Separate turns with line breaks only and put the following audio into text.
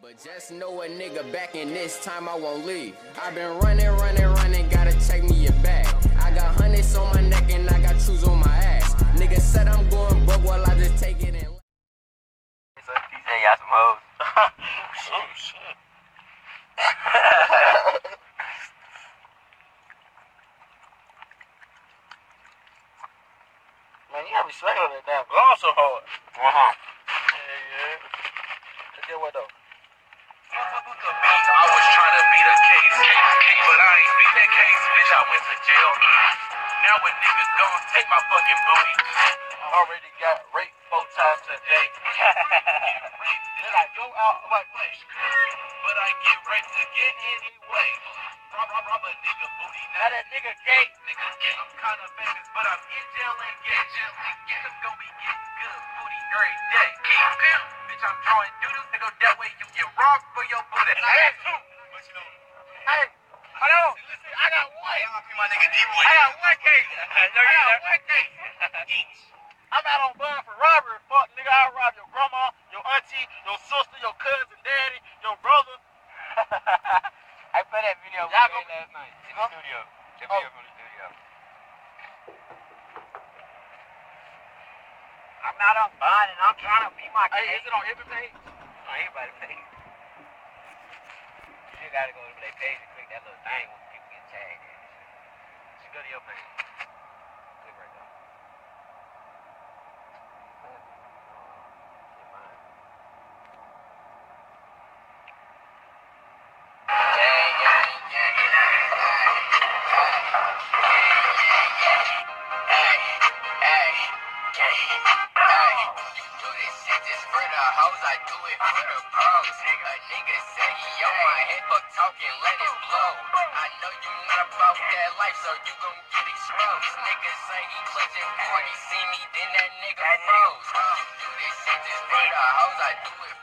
But just know a nigga back in this time I won't leave. I've been running, gotta check me your bag. I got hundreds on my neck and I got shoes on my ass. Nigga said I'm going broke while I just take it in.
He said y'all some hoes.
Oh shit.
Man, you gotta be slacking on that damn gloss so hard.
Uh-huh.
Yeah. Look at what though?
I was trying to beat a case, but I ain't beat that case, bitch. I went to jail. Now a nigga gon' take my fucking booty.
I already got raped 4 times today. Then I go out like flash,
But I get raped again anyway. Rob a nigga booty.
now that nigga gay.
Nigga, yeah, I'm kinda famous, but I'm in jail and get jail. Niggas gon' be getting good booty every day. Bitch, I'm drawing doodles. Nigga, that way you get robbed for your booty.
And I had 2.
But you know,
Hey, hold on. Listen, I got one.
my nigga D-Boy.
I got 1 case. I got 1 case. I'm out on bond for robbery. Fuck, nigga, I'll rob your grandma, your auntie, your sister, your cousin, daddy, your brother.
I played that video
Y'all
last night in the studio. The video from the studio. I'm out on bond and I'm trying to beat my
Hey,
case.
is it on every page?
On everybody's page. You just gotta go to their page and click that little thing when people get tagged. Just go to your page. Click right there.
I do it for the pros. A nigga say he on my head, but talking, let it blow. I know you not about that life, so you gon' get exposed. Nigga say he clutching 40, see me, then that nigga froze. You do this shit just for the hoes, I do it